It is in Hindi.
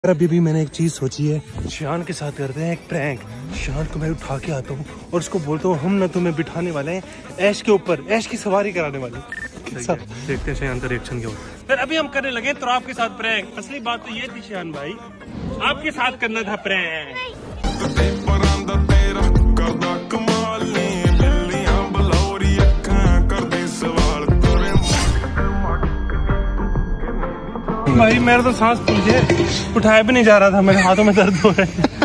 अभी भी मैंने एक चीज सोची है, शान के साथ करते हैं एक प्रैंक। शान को मैं उठा के आता हूँ और उसको बोलता हूँ हम ना तुम्हें बिठाने वाले हैं ऐश के ऊपर, ऐश की सवारी कराने वाले। देखते हैं शान का रिएक्शन क्या होता है। फिर अभी हम करने लगे तो आपके साथ प्रैंक। असली बात तो ये थी शान भाई, आपके साथ करना था प्रैंक। भाई मेरा तो सांस मुझे उठाया भी नहीं जा रहा था, मेरे हाथों में दर्द हो रहा है।